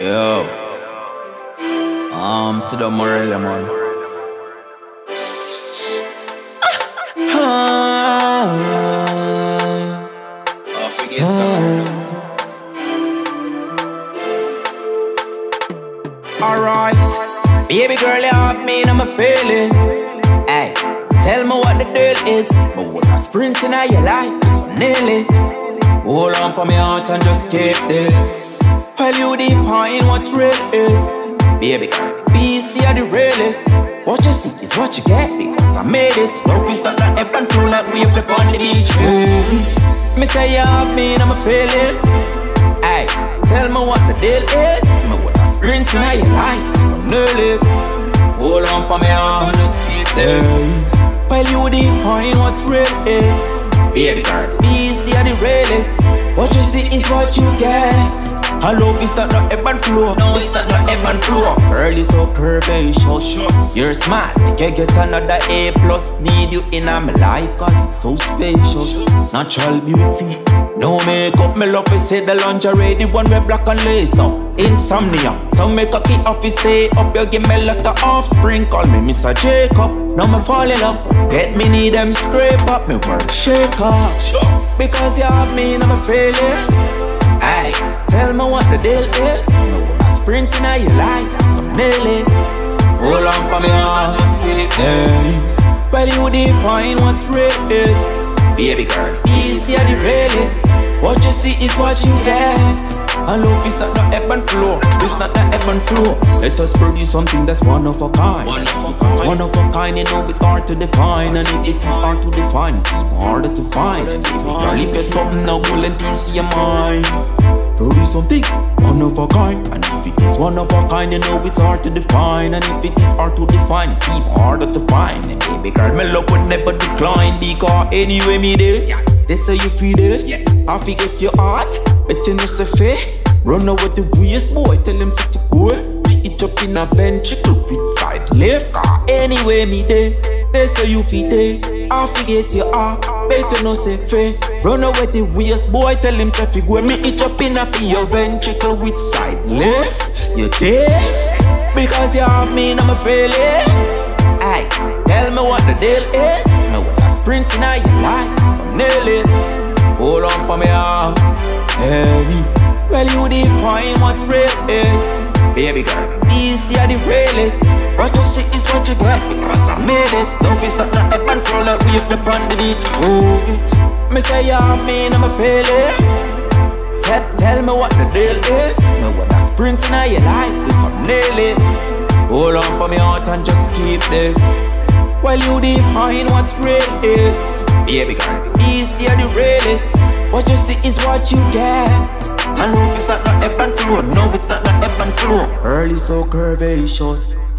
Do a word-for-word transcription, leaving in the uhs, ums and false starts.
Yo, um, to the Morella, man. Ah, oh, forget something. Alright, baby girl, you have me in my feelings. Hey, tell me what the deal is. But what I sprint in your life, so nail it. Hold on for me heart and just keep this. While you define what real is. Baby girl, be see the realest. What you see is what you get, because I made this. Love is not that ebb and flow like wave up on the beach. Mm. Me say you have me in my feelings. Hey, tell me what the deal is. Me what I sprint in your life, so nail it. Hold on for me heart and just keep this. While you define what real is. Baby girl, be see the realest. What you see is what you get. And love is not no ebb and flow. No, it's not no ebb and flow. Girl, you so curvaceous. You're smart, I can get another A plus. Need you in my life, cause it's so spacious. Natural beauty, no makeup. Me love is say the lingerie, the one with black and lace up. Insomnia, some make a key office say up. You give me like the offspring, call me Mister Jacob. Now me fall in love, get me need them scrape up. Me work shake up, because you have me in my feelings. Ay, tell me what the deal is. No, I sprint in your life, so nail it. Hold on for me heart, just keep it. Well, you define what's real is. Baby girl, easy the realest. What you see is what you get. And love is not the ebb and flow. It's not the ebb and flow. Let us produce something that's one of a kind. One of a kind, one of a kind, you know it's hard to define. And if it's hard to define, it's even harder to find. Girl, if you're something now, will and peace your mind. Produce something one of a kind. And if it is one of a kind, you know it's hard to define. And if it is hard to define, it's even harder to find. And baby girl, my love would never decline. Because anyway me there, they say you feel it. I forget your heart, but you know say fair. Run out with the waist, boy, tell him to go. It up in a ventricle with side left. Car anyway me there, they say you feel it. I forget your heart, better no say fair. Run out with the waist, boy, tell him to go. Me it up in a for your ventricle with side left. You deaf, because you have me in my feelings. Ay, tell me what the deal is. Me what I sprint in your life, so nail it. Hold on for me heart, heavy. Well, you define what's real is. Baby girl, easy the realest. What you see is what you get, because I made this. Love is not the ebb and flow like wave up on the beach. Oh, me say you have me in my feelings. Tell, tell me what the deal is. Me what I sprint in your life, this one nail it. Hold on for me heart and just keep this. Well, you define what's real is. Baby girl, easy the realest. What you see is what you get. And love is not the ebb and flow. No, it's not the ebb and flow. Early so curvaceous.